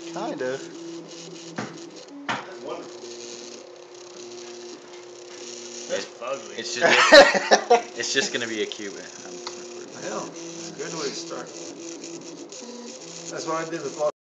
Kind of. That's wonderful. That's ugly. It's just gonna be a cube. Hell, good way to start. That's what I did with